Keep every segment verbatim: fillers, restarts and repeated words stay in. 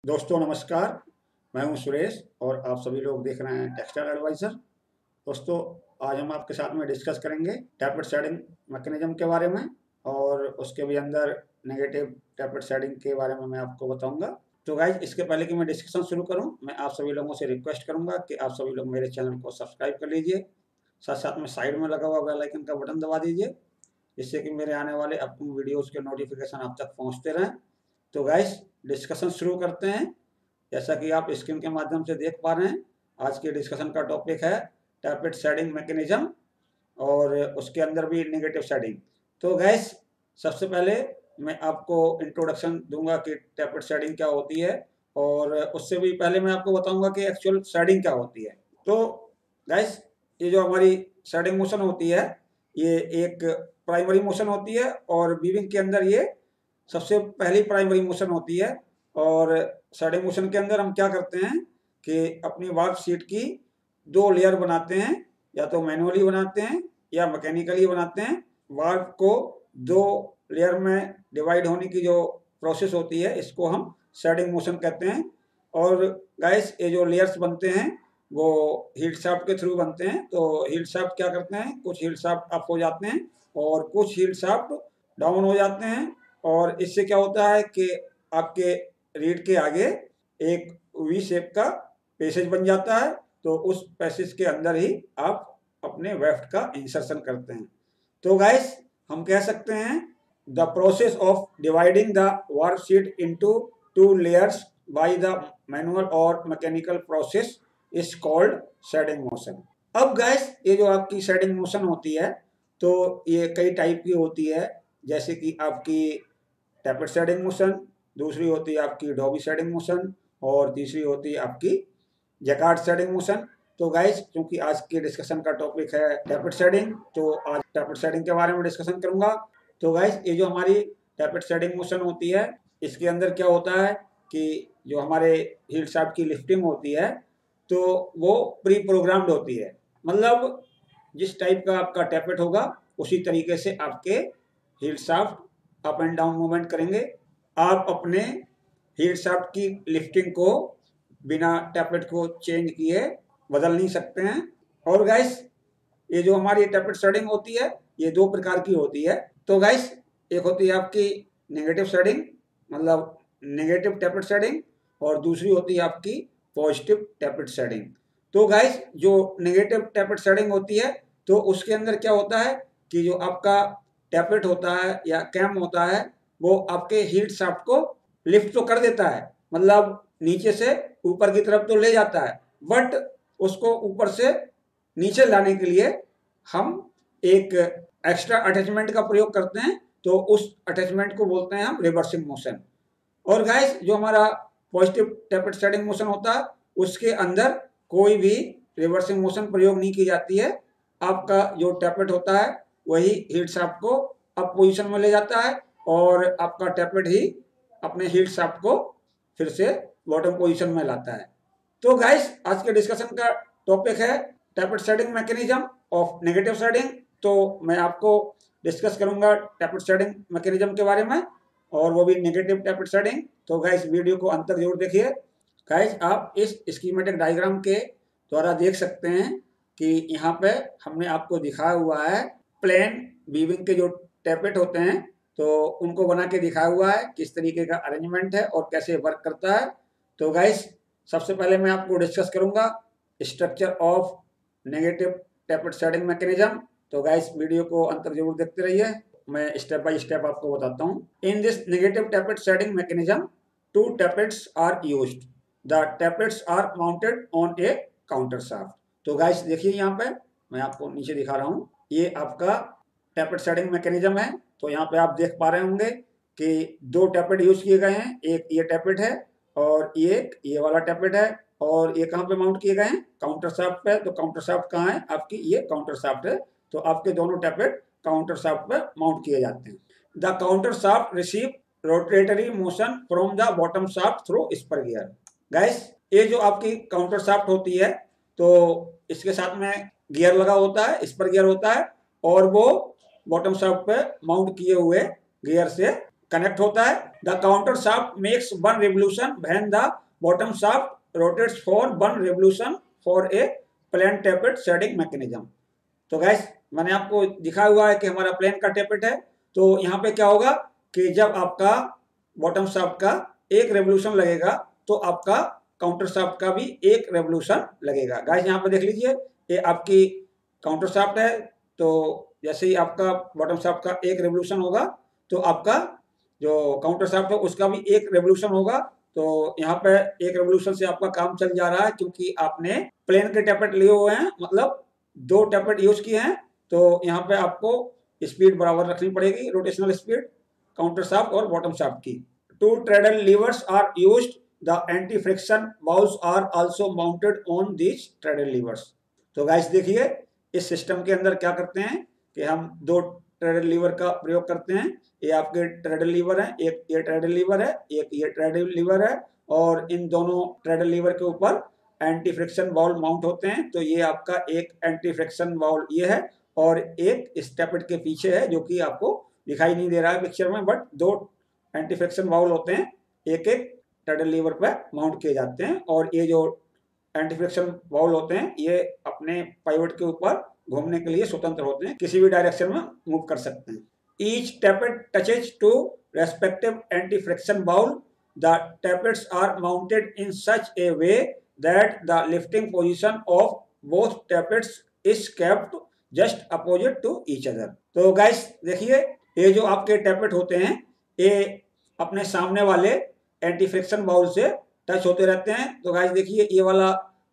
दोस्तों नमस्कार, मैं हूं सुरेश और आप सभी लोग देख रहे हैं टेक्सटाइल एडवाइज़र। दोस्तों आज हम आपके साथ में डिस्कस करेंगे टैपेट शेडिंग मैकेनिज्म के बारे में और उसके भी अंदर नेगेटिव टैपेट शेडिंग के बारे में मैं आपको बताऊंगा। तो गाइज इसके पहले कि मैं डिस्कशन शुरू करूं, मैं आप सभी लोगों से रिक्वेस्ट करूंगा कि आप सभी लोग मेरे चैनल को सब्सक्राइब कर लीजिए, साथ साथ में साइड में लगा हुआ बेल आइकन का बटन दबा दीजिए, जिससे कि मेरे आने वाले अपकमिंग वीडियोज़ के नोटिफिकेशन आप तक पहुँचते रहें। तो गाइज डिस्कशन शुरू करते हैं। जैसा कि आप स्क्रीन के माध्यम से देख पा रहे हैं, आज के डिस्कशन का टॉपिक है टैपेट शेडिंग मैकेनिज्म और उसके अंदर भी नेगेटिव शेडिंग। तो गैस सबसे पहले मैं आपको इंट्रोडक्शन दूंगा कि टैपेट शेडिंग क्या होती है और उससे भी पहले मैं आपको बताऊंगा कि एक्चुअल शेडिंग क्या होती है। तो गैस ये जो हमारी शेडिंग मोशन होती है ये एक प्राइमरी मोशन होती है और वीविंग के अंदर ये सबसे पहली प्राइमरी मोशन होती है। और शेडिंग मोशन के अंदर हम क्या करते हैं कि अपनी वर्क शीट की दो लेयर बनाते हैं, या तो मैनुअली बनाते हैं या मैकेनिकली बनाते हैं। वर्क को दो लेयर में डिवाइड होने की जो प्रोसेस होती है इसको हम शेडिंग मोशन कहते हैं। और गाइस ये जो लेयर्स बनते हैं वो हीट शाफ्ट के थ्रू बनते हैं। तो हीट शाफ्ट क्या करते हैं, कुछ हीट शाफ्ट अप हो जाते हैं और कुछ हीट शाफ्ट डाउन हो जाते हैं। और इससे क्या होता है कि आपके रीड के आगे एक वी शेप का पैसेज बन जाता है, तो उस पैसेज के अंदर ही आप अपने वेफ्ट का इंसर्शन करते हैं। तो गाइस हम कह सकते हैं the process of dividing the worksheet into two layers by the manual और mechanical process is called shedding motion. अब गाइस ये जो आपकी शेडिंग मोशन होती है तो ये कई टाइप की होती है, जैसे कि आपकी टैपेट शेडिंग मोशन, दूसरी होती है आपकी डॉबी शेडिंग मोशन और तीसरी होती है आपकी जैकार्ड शेडिंग मोशन। तो गाइस क्योंकि आज के डिस्कशन का टॉपिक है टैपेट शेडिंग, तो आज टैपेट शेडिंग के बारे में डिस्कशन करूंगा। तो गाइस ये जो हमारी टैपेट शेडिंग मोशन होती है इसके अंदर क्या होता है कि जो हमारे हीट शाफ्ट की लिफ्टिंग होती है तो वो प्री प्रोग्राम्ड होती है। मतलब जिस टाइप का आपका टैपेट होगा उसी तरीके से आपके heald shaft up and down movement करेंगे। आप अपने हीट शाफ्ट की लिफ्टिंग को बिना टैपेट को चेंज किए बदल नहीं सकते हैं। और गाइस ये जो हमारी टैपेट शेडिंग होती है ये दो प्रकार की होती है। तो गाइस एक होती है आपकी नेगेटिव शेडिंग, मतलब नेगेटिव टैपेट शेडिंग, और दूसरी होती है आपकी पॉजिटिव टैपेट शेडिंग। तो गाइस जो नेगेटिव टैपेट शेडिंग होती है तो उसके अंदर क्या होता है कि जो आपका टैपेट होता है या कैम होता है वो आपके हीट शाफ्ट को लिफ्ट तो कर देता है, मतलब नीचे से ऊपर की तरफ तो ले जाता है, बट उसको ऊपर से नीचे लाने के लिए हम एक एक्स्ट्रा अटैचमेंट का प्रयोग करते हैं। तो उस अटैचमेंट को बोलते हैं हम रिवर्सिंग मोशन। और गाइस जो हमारा पॉजिटिव टैपेट शेडिंग मोशन होता है उसके अंदर कोई भी रिवर्सिंग मोशन प्रयोग नहीं की जाती है। आपका जो टैपेट होता है वही हीट शाफ्ट को अप पोजीशन में ले जाता है और आपका टैपेट ही अपने हीट शाफ्ट को फिर से बॉटम पोजीशन में लाता है। तो गाइस आज के डिस्कशन का टॉपिक है tappet shedding mechanism of negative shedding. तो मैं आपको डिस्कस करूंगा टैपेट शेडिंग मैकेनिज्म के बारे में और वो भी नेगेटिव टैपेट शेडिंग। तो गाइस वीडियो को अंत तक जरूर देखिए। गाइस आप इस स्कीमेटिक डायग्राम के द्वारा देख सकते हैं कि यहाँ पे हमने आपको दिखाया हुआ है प्लेन वीविंग के जो टैपेट होते हैं तो उनको बना के दिखाया हुआ है किस तरीके का अरेंजमेंट है और कैसे वर्क करता है। तो गाइस सबसे पहले मैं आपको डिस्कस करूंगा structure of negative tappet shedding mechanism. तो गाइस वीडियो को अंत तक जरूर देखते रहिए, मैं स्टेप बाय स्टेप आपको बताता हूँ। In this negative tappet shedding mechanism two tappets are used, the tappets are mounted on a counter shaft. तो गाइस देखिए यहाँ पे मैं आपको नीचे दिखा रहा हूँ, ये आपका टैपेट शेडिंग मैकेनिज्म है। तो यहाँ पे आप देख पा रहे होंगे कि दो टैपेट यूज किए गए हैं, एक ये टैपेट है और ये ये वाला टैपेट है। और ये कहाँ पे माउंट किए गए हैं, काउंटर शाफ्ट पे। तो काउंटर शाफ्ट कहाँ है आपकी, ये काउंटर शाफ्ट है। तो आपके दोनों टैपेट काउंटर शाफ्ट पे माउंट किए जाते हैं। The counter shaft receive rotatory motion from the bottom shaft through spur gear. Guys ये जो आपकी काउंटर शाफ्ट होती है तो इसके साथ में गियर लगा होता है, स्पर गियर होता है, और वो बॉटम शाफ्ट पे माउंट किए हुए गियर से कनेक्ट होता है। The counter shaft makes one revolution when the bottom shaft rotates for one revolution for a plain tappet shedding mechanism. तो गैस मैंने आपको दिखा हुआ है कि हमारा प्लेन का टैपेट है, तो यहाँ पे क्या होगा कि जब आपका बॉटम शाफ्ट का एक रेवोल्यूशन लगेगा तो आपका काउंटर शाफ्ट का भी एक रेवोल्यूशन लगेगा। गाइस यहाँ पे देख लीजिए, ये आपकी काउंटर शाफ्ट है, तो जैसे ही आपका बॉटम शाफ्ट का एक रेवोल्यूशन होगा तो आपका जो काउंटर शाफ्ट है उसका भी एक रेवोल्यूशन होगा। तो यहाँ पे एक रेवोल्यूशन से आपका काम चल जा रहा है, क्योंकि आपने प्लेन के टैपेट लिए हुए हैं, मतलब दो टैपेट यूज किए हैं, तो यहाँ पे आपको स्पीड बराबर रखनी पड़ेगी, रोटेशनल स्पीड काउंटर शाफ्ट और बॉटम शाफ्ट की। Two treadle levers are used, the anti friction bowls are also mounted on these treadle levers. तो गाइस देखिए, इस सिस्टम के अंदर क्या करते हैं कि हम दो ट्रेडल लीवर का प्रयोग करते हैं। ये आपके ट्रेडल लीवर है, एक ये ट्रेडल लीवर है, एक ये ट्रेडल लीवर है, और इन दोनों ट्रेडल लीवर के ऊपर एंटी फ्रिक्शन बाउल माउंट होते हैं। तो ये आपका एक एंटी फ्रिक्शन बाउल ये है, और एक इस टैपेट के पीछे है, जो कि आपको दिखाई नहीं दे रहा है पिक्चर में, बट दो एंटी फ्रिक्शन बाउल होते हैं, एक एक ट्रेडल लीवर पर माउंट किए जाते हैं। और ये जो एंटी फ्रिक्शन बाउल होते हैं ये अपने पाइवट के ऊपर घूमने के लिए स्वतंत्र होते हैं, किसी भी डायरेक्शन में मूव कर सकते हैं। Each tappet touches to respective anti friction bowl, the tappets are mounted in such a way that the lifting position of both tappets is kept just opposite to each other. तो guys देखिए, ये जो आपके tappet होते हैं ये अपने सामने वाले एंटी फ्रिक्शन बाउल से टच होते रहते हैं। तो गाइस देखिए, ये वाला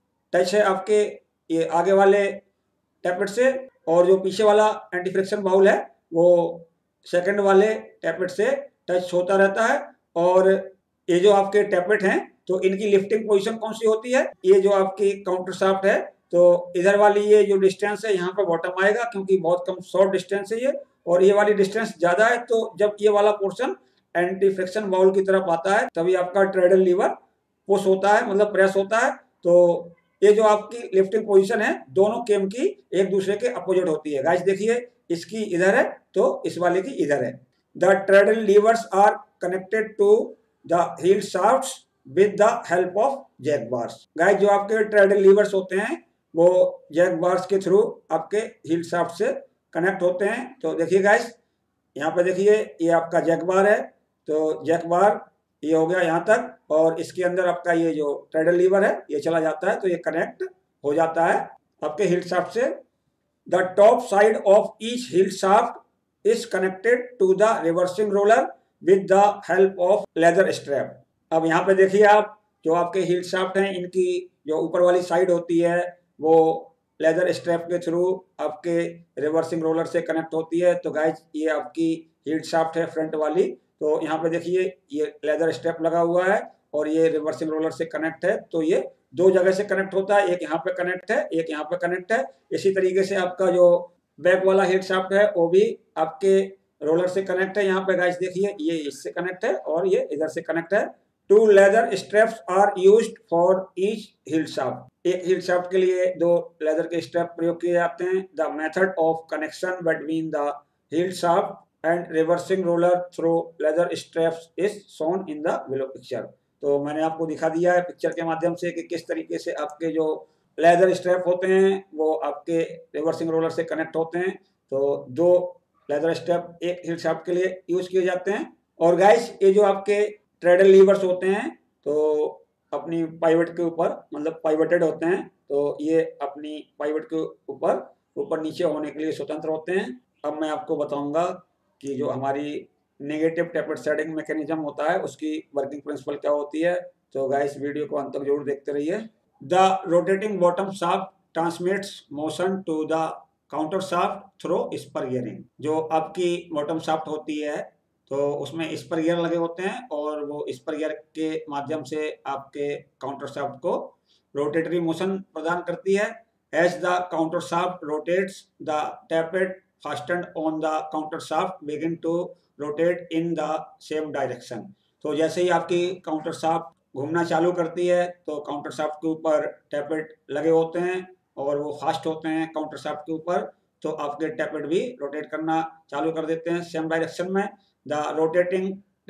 टच है आपके ये आगे वाले टैपेट से, और जो पीछे वाला एंटी फ्रिक्शन बाउल है वो सेकंड वाले टैपेट से टच होता रहता है। और ये जो आपके टैपेट हैं तो इनकी लिफ्टिंग पोजीशन कौन सी होती है, ये जो आपकी काउंटर शाफ्ट है, तो इधर वाली ये जो डिस्टेंस है यहाँ पर बॉटम आएगा, क्योंकि बहुत कम शॉर्ट डिस्टेंस है ये, और ये वाली डिस्टेंस ज्यादा है। तो जब ये वाला पोर्शन एंटी फ्रिक्शन बाउल की तरफ आता है तभी आपका ट्रेडल लीवर पुश होता है, मतलब प्रेस होता है। तो ये जो आपकी लिफ्टिंग पोजीशन है दोनों केम की एक दूसरे के अपोजिट होती है। गाइस देखिए, इसकी इधर है तो इस वाले की इधर है। The treadle levers are connected to the heald shafts with the help of jack bars. Guys जो आपके ट्रेडल लीवर्स होते हैं वो जैक बार्स के थ्रू आपके हील शाफ्ट से कनेक्ट होते हैं। तो देखिए गाइस, यहाँ पे देखिए ये आपका जैक बार है, तो जैक बार ये हो गया यहाँ तक, और इसके अंदर आपका ये जो ट्रेडल लीवर है ये चला जाता है, तो ये कनेक्ट हो जाता है आपके हील शाफ्ट से। The top side of each heald shaft is connected to the reversing roller with the help of leather strap. अब यहाँ पे देखिए आप, जो आपके हील शाफ्ट हैं इनकी जो ऊपर वाली साइड होती है वो लेदर स्ट्रैप के थ्रू आपके रिवर्सिंग रोलर से कनेक्ट होती है। तो गाइस ये आपकी हील शाफ्ट है फ्रंट वाली, तो यहाँ पे देखिए ये लेदर स्ट्रैप लगा हुआ है और ये रिवर्सिंग रोलर से कनेक्ट है। तो ये दो जगह से कनेक्ट होता है, एक यहाँ पे कनेक्ट है, एक यहाँ पे कनेक्ट है। इसी तरीके से आपका जो बैक वाला हील शाफ्ट है वो भी आपके रोलर से कनेक्ट है। यहाँ पे गाइस देखिए ये इससे कनेक्ट है और ये इधर से कनेक्ट है। Two leather straps are used for each heald shaft. एक हील शाफ्ट के लिए दो लेदर के स्ट्रैप प्रयोग किए जाते हैं। The method of connection between the heald shaft and reversing roller through leather straps is shown in the below picture. तो मैंने आपको दिखा दिया है पिक्चर के माध्यम से कि किस तरीके से आपके जो लेदर स्ट्रैप होते हैं वो आपके रिवर्सिंग रोलर से कनेक्ट होते हैं। तो दो लेदर स्ट्रैप एक हील शाफ्ट के लिए यूज किए जाते हैं। और गाइस ये जो आपके ट्रेडल लीवर्स होते हैं तो अपनी पाइवट के ऊपर, मतलब पाइवटेड होते हैं, तो ये अपनी पाइवट के ऊपर ऊपर नीचे होने के लिए स्वतंत्र होते हैं। अब मैं आपको बताऊंगा कि जो हमारी नेगेटिव टैपेट शेडिंग मैकेनिज्म होता है उसकी वर्किंग प्रिंसिपल क्या होती है। तो गाइस वीडियो को अंत तक जरूर देखते रहिए। The rotating bottom shaft transmits motion to the counter shaft through spur gearing. जो आपकी बॉटम शाफ्ट होती है तो उसमें स्पर गियर लगे होते हैं और वो स्पर गियर के माध्यम से आपके काउंटर शाफ्ट को रोटेटरी मोशन प्रदान करती है। As the counter shaft rotates the tappet fastened on the counter shaft begin to rotate in the same direction. तो जैसे ही आपकी काउंटर शाफ्ट घूमना चालू करती है तो काउंटर शाफ्ट के ऊपर टैपेट लगे होते हैं और वो फास्ट होते हैं काउंटर शाफ्ट के ऊपर, तो आपके टैपेट भी रोटेट करना चालू कर देते हैं सेम डायरेक्शन में। The rotating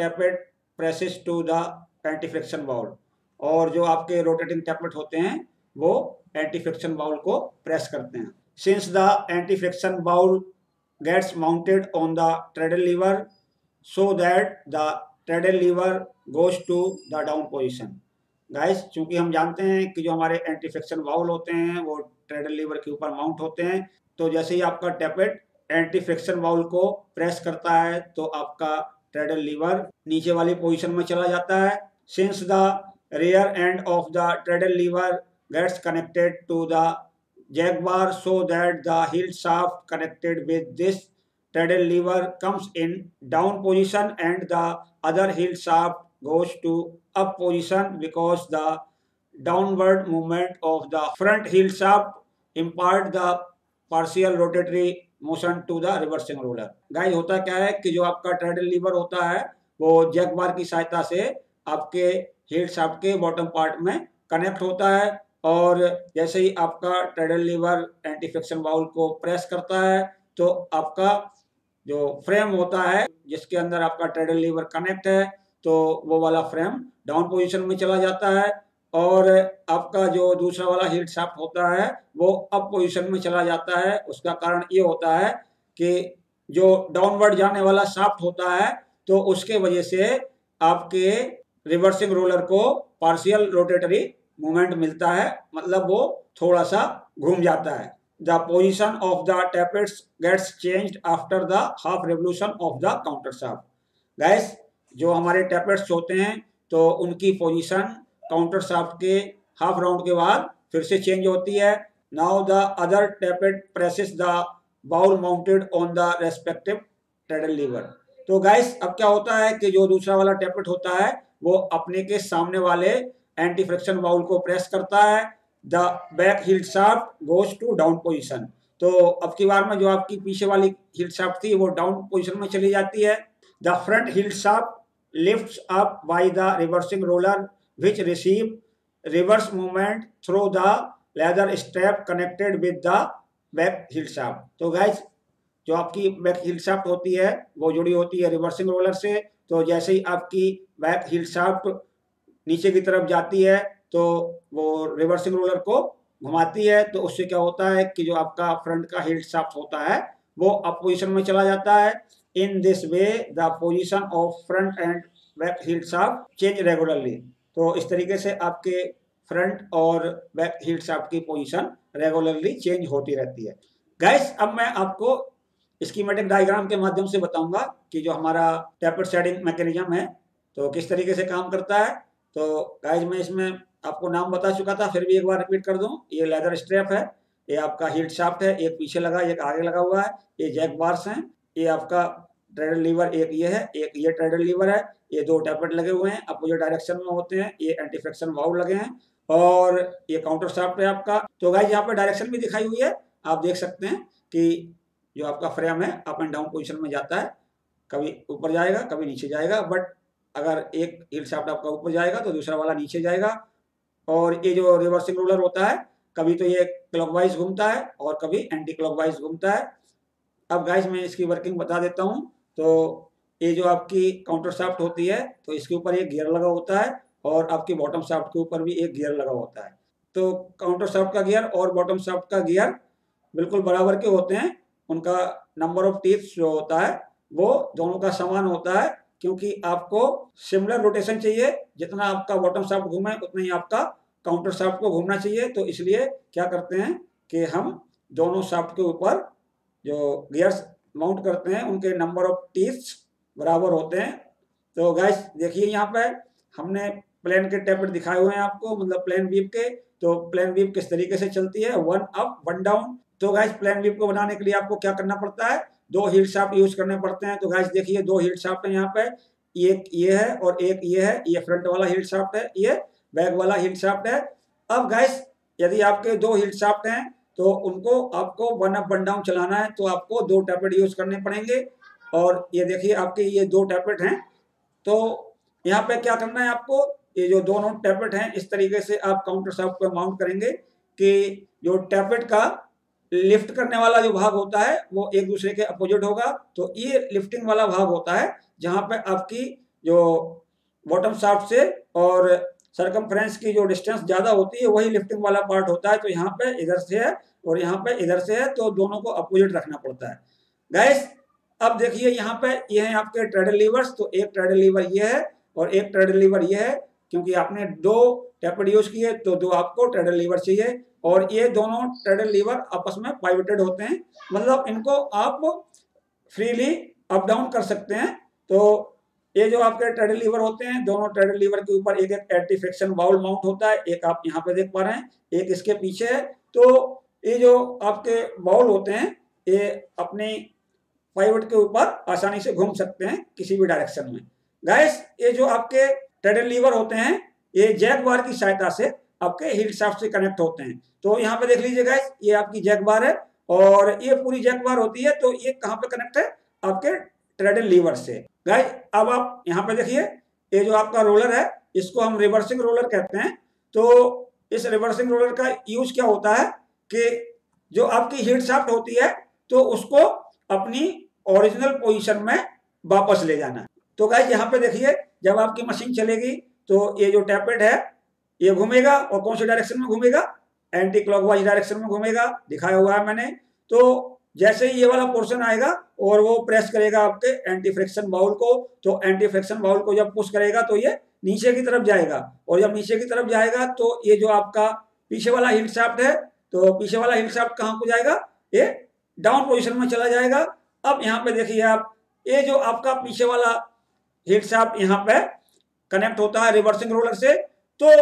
tappet presses to the anti friction bowl, और जो आपके रोटेटिंग टैपेट होते हैं वो एंटी फ्रिक्शन बाउल को प्रेस करते हैं। Since the anti friction bowl gets mounted on the treadle lever so that the treadle lever goes to the down position. Guys, चूंकि हम जानते हैं कि जो हमारे एंटी फ्रिक्शन बाउल होते हैं वो ट्रेडल लीवर के ऊपर माउंट होते हैं, तो जैसे ही आपका टैपेट एंटी फ्रिक्शन बाउल को प्रेस करता है तो आपका ट्रेडल लीवर नीचे वाली पोजीशन में चला जाता है। Since the rear end of the treadle lever gets connected to the jack bar so that the heel shaft connected with this treadle lever comes in down position and the other heel shaft goes to up position because the downward movement of the front heel shaft impart the partial rotatory motion to the reversing roller। Guys, होता क्या है कि जो आपका treadle liver होता है वो Jack बार की सहायता से आपके हील शाफ्ट के बॉटम पार्ट में कनेक्ट होता है, और जैसे ही आपका treadle lever anti friction bowl को प्रेस करता है तो आपका जो फ्रेम होता है जिसके अंदर आपका ट्रेडल लीवर कनेक्ट है तो वो वाला फ्रेम डाउन पोजीशन में चला जाता है, और आपका जो दूसरा वाला हील शाफ्ट होता है वो अप पोजीशन में चला जाता है। उसका कारण ये होता है कि जो डाउनवर्ड जाने वाला शाफ्ट होता है तो उसके वजह से आपके रिवर्सिंग रोलर को पार्शियल रोटेटरी मूवमेंट मिलता है, मतलब वो थोड़ा सा घूम जाता है। The position of the tappets gets changed after the half revolution of the counter shaft. Guys, जो हमारे टैपेट्स होते हैं तो उनकी पोजीशन काउंटर शाफ्ट के हाफ राउंड के बाद फिर से चेंज होती है। Now the other tappet presses the bowl mounted on the respective treadle lever. तो गाइस, अब क्या होता है कि जो दूसरा वाला टैपेट होता है वो अपने के सामने वाले एंटी फ्रिक्शन बाउल को प्रेस करता है। The back heald shaft goes to down position. तो अब की बार में जो आपकी पीछे वाली हील शाफ्ट थी वो डाउन पोजीशन में चली जाती है। The front heald shaft lifts up by the reversing roller which receive reverse movement through the leather strap connected with the back heald shaft. तो गाइस, जो आपकी बैक हील शाफ्ट होती है वो जुड़ी होती है रिवर्सिंग रोलर से, तो जैसे ही आपकी बैक हील शाफ्ट नीचे की तरफ जाती है तो वो रिवर्सिंग रोलर को घुमाती है, तो उससे क्या होता है कि जो आपका फ्रंट का हील शाफ्ट होता है वो अप पोजीशन में चला जाता है। In this way the position of front and back heald shaft change regularly. तो इस तरीके से आपके फ्रंट और बैक हील शाफ्ट की पोजीशन रेगुलरली चेंज होती रहती है। गाइस, अब मैं आपको स्कीमेटिक डायग्राम के माध्यम से बताऊंगा कि जो हमारा टैपेट शेडिंग मैकेनिज्म है तो किस तरीके से काम करता है। तो गाइस, मैं इसमें आपको नाम बता चुका था, फिर भी एक बार रिपीट कर दूं। ये लेदर स्ट्रैप है, ये आपका हील शाफ्ट है, एक पीछे लगा एक आगे लगा हुआ है, ये जैक बार्स हैं, ये आपका ट्रेडल लीवर एक ये है, एक ये ट्रेडल लीवर है, ये दो टैपेट लगे हुए हैं अपोजिट डायरेक्शन में होते हैं, ये एंटी फ्रिक्शन बाउल लगे हैं, और ये काउंटर शाफ्ट है आपका। तो गाइस, यहाँ पे डायरेक्शन भी दिखाई हुई है, आप देख सकते हैं कि जो आपका फ्रेम है अप एंड डाउन पोजीशन में जाता है, कभी ऊपर जाएगा कभी नीचे जाएगा, बट अगर एक हील शाफ्ट आपका ऊपर जाएगा तो दूसरा वाला नीचे जाएगा। और ये जो रिवर्सिंग रोलर होता है कभी तो ये क्लॉकवाइज घूमता है और कभी एंटी क्लॉकवाइज घूमता है। अब गाइस, मैं इसकी वर्किंग बता देता हूँ। तो ये जो आपकी काउंटर शाफ्ट होती है तो इसके ऊपर एक गियर लगा होता है और आपकी बॉटम शाफ्ट के ऊपर भी एक गियर लगा होता है। तो काउंटर शाफ्ट का गियर और बॉटम शाफ्ट का गियर बिल्कुल बराबर के होते हैं, उनका नंबर ऑफ टीथ्स जो होता है वो दोनों का समान होता है, क्योंकि आपको सिमिलर रोटेशन चाहिए, जितना आपका बॉटम शाफ्ट घूमे उतना ही आपका काउंटर शाफ्ट को घूमना चाहिए। तो इसलिए क्या करते हैं कि हम दोनों शाफ्ट के ऊपर जो गियर्स माउंट करते हैं उनके नंबर ऑफ टीथ्स बराबर होते हैं। तो गाइस, देखिए यहाँ पे हमने प्लेन के टैपेट दिखाए हुए हैं आपको, मतलब प्लेन वीव के। तो प्लेन वीव किस तरीके से चलती है, वन अप वन डाउन। तो गाइस, प्लेन वीव को बनाने के लिए आपको क्या करना पड़ता है, दो हील शाफ्ट यूज करने पड़ते हैं। तो गाइस देखिए, दो हील शाफ्ट है यहाँ पे, एक ये है और एक ये है, ये फ्रंट वाला हील शाफ्ट है, ये बैक वाला हील शाफ्ट है। अब गाइस, यदि आपके दो हील शाफ्ट हैं तो उनको आपको वन अप वन डाउन चलाना है, तो आपको दो टैपेट यूज करने पड़ेंगे। और ये देखिए आपके ये दो टैपेट हैं, तो यहाँ पे क्या करना है आपको, ये जो दोनों टैपेट हैं इस तरीके से आप काउंटर शाफ्ट पे माउंट करेंगे कि जो टैपेट का लिफ्ट करने वाला जो भाग होता है वो एक दूसरे के अपोजिट होगा। तो ये लिफ्टिंग वाला भाग होता है जहां पे आपकी जो बॉटम शाफ्ट से और सरकमफ्रेंस की जो डिस्टेंस ज़्यादा होती है वही लिफ्टिंग वाला पार्ट होता है। तो यहाँ पे इधर से है और यहाँ पे इधर से है, तो दोनों को अपोजिट रखना पड़ता है। गाइस अब देखिए यहाँ पे ये हैं आपके ट्रेडल लीवर्स। तो एक ट्रेडल लीवर ये है और एक ट्रेडल लीवर ये है, क्योंकि आपने दो टैपेड यूज किए तो दो आपको ट्रेडल लीवर चाहिए। और ये दोनों ट्रेडल लीवर आपस में पाइवटेड होते हैं, मतलब इनको आप फ्रीली अप डाउन कर सकते हैं। तो ये जो आपके ट्रेडल लीवर होते हैं, दोनों ट्रेडल लीवर के ऊपर एक एक एंटी फ्रिक्शन बाउल माउंट होता है। एक आप यहाँ पे देख पा रहे हैं, एक इसके पीछे है। तो ये जो आपके बाउल होते हैं ये अपनी पाइवट के ऊपर आसानी से घूम सकते हैं किसी भी डायरेक्शन में। गाइस ये जो आपके ट्रेडल लीवर होते हैं ये जैक बार की सहायता से आपके हील शाफ्ट से कनेक्ट होते हैं। तो यहाँ पे देख लीजिए गाइस, ये आपकी जैक बार है और ये पूरी जैक बार होती है। तो ये कहाँ पे कनेक्ट है? आपके ट्रेडल लीवर से। गाइस अब आप यहाँ पे देखिए, ये जो आपका रोलर है इसको हम रिवर्सिंग रोलर कहते हैं। तो इस रिवर्सिंग रोलर का यूज क्या होता है कि जो आपकी हीट शाफ्ट होती है तो उसको अपनी ओरिजिनल पोजीशन में वापस ले जाना। तो गाइस यहाँ पे देखिए, जब आपकी मशीन चलेगी तो ये जो टैपेड है ये घूमेगा और कौन सी डायरेक्शन में घूमेगा? एंटी क्लॉकवाइज डायरेक्शन में घूमेगा, दिखाया हुआ है मैंने। तो जैसे ही ये वाला पोर्शन आएगा और वो प्रेस करेगा आपके एंटी फ्रिक्शन बाउल को, तो एंटी फ्रिक्शन बाउल को जब पुश करेगा तो ये नीचे की तरफ जाएगा। और जब नीचे की तरफ जाएगा तो ये जो आपका पीछे वाला हीट शाफ्ट है, तो पीछे वाला हीट शाफ्ट कहाँ को जाएगा? ये डाउन पोजिशन में चला जाएगा। अब यहाँ पे देखिए आप, ये जो आपका पीछे वाला हीट शाफ्ट यहाँ पे कनेक्ट होता है रिवर्सिंग रोलर से। तो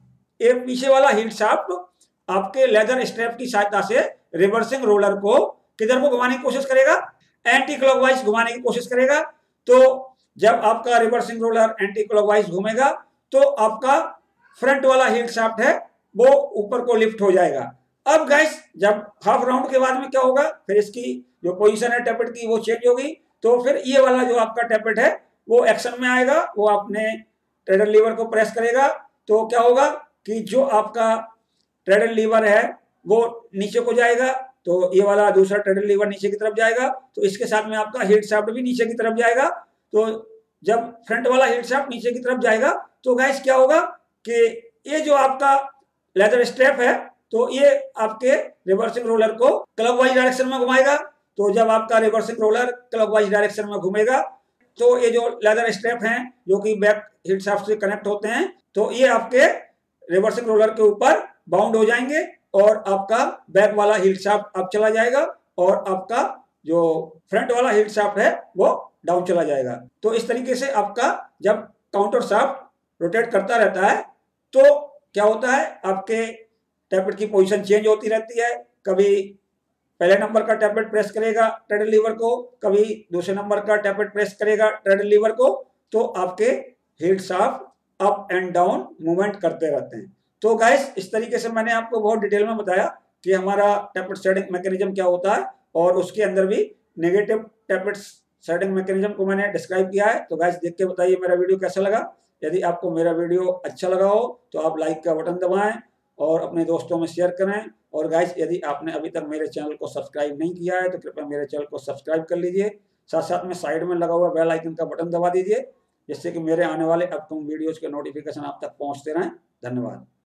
ये पीछे वाला हीट शाफ्ट आपके लेदर स्ट्रैप की सहायता से रिवर्सिंग रोलर को किधर को घुमाने की कोशिश करेगा? एंटी क्लॉकवाइज घुमाने की कोशिश करेगा। तो जब आपका रिवर्सिंग रोलर एंटी क्लॉकवाइज घूमेगा तो आपका फ्रंट वाला हीट शाफ्ट है वो ऊपर को लिफ्ट हो जाएगा। अब गाइस जब हाफ राउंड के बाद में क्या होगा? फिर इसकी जो पोजीशन है टैपेट की वो चेंज होगी। तो फिर ये वाला जो आपका टैपेट है वो एक्शन में आएगा, वो अपने ट्रेडल लीवर को प्रेस करेगा। तो क्या होगा कि जो आपका ट्रेडल लीवर है वो नीचे को जाएगा, तो ये वाला दूसरा ट्रेडल लीवर नीचे की तरफ जाएगा। तो इसके साथ में आपका हीट शाफ्ट भी नीचे की तरफ जाएगा। तो जब फ्रंट वाला हीट शाफ्ट नीचे की तरफ जाएगा तो गाइस क्या होगा कि ये जो आपका लेदर स्ट्रैप है तो ये आपके रिवर्सिंग रोलर को क्लॉकवाइज डायरेक्शन में घुमाएगा। तो जब आपका रिवर्सिंग रोलर क्लॉकवाइज डायरेक्शन में घूमेगा तो ये जो लेदर स्ट्रैप हैं जो कि बैक हीट शाफ्ट से कनेक्ट होते हैं, तो ये आपके रिवर्सिंग रोलर के ऊपर बाउंड हो जाएंगे और आपका बैक वाला हीट शाफ्ट अप चला जाएगा और आपका जो फ्रंट वाला हीट शाफ्ट है वो डाउन चला जाएगा। तो इस तरीके से आपका जब काउंटर शाफ्ट रोटेट करता रहता है तो क्या होता है, आपके टैपेट की पोजीशन चेंज होती रहती है। कभी पहले नंबर का टैपेट प्रेस करेगा ट्रेडल लीवर को, कभी दूसरे नंबर का टैपेट प्रेस करेगा ट्रेडल लीवर को। तो आपके heald shaft up and down movement करते रहते हैं। तो गाइस इस तरीके से मैंने आपको बहुत डिटेल में बताया कि हमारा टैपेट सेटिंग मैकेनिज्म क्या होता है और उसके अंदर भी नेगेटिव टैपेट सेटिंग मैकेनिज्म को मैंने डिस्क्राइब किया है। तो गाइस देख के बताइए मेरा वीडियो कैसा लगा। यदि आपको मेरा वीडियो अच्छा लगा हो तो आप लाइक का बटन दबाएं और अपने दोस्तों में शेयर करें। और गाइस यदि आपने अभी तक मेरे चैनल को सब्सक्राइब नहीं किया है तो कृपया मेरे चैनल को सब्सक्राइब कर लीजिए। साथ साथ में साइड में लगा हुआ बेल आइकन का बटन दबा दीजिए, जिससे कि मेरे आने वाले अपकमिंग वीडियोज़ के नोटिफिकेशन आप तक पहुँचते रहें। धन्यवाद।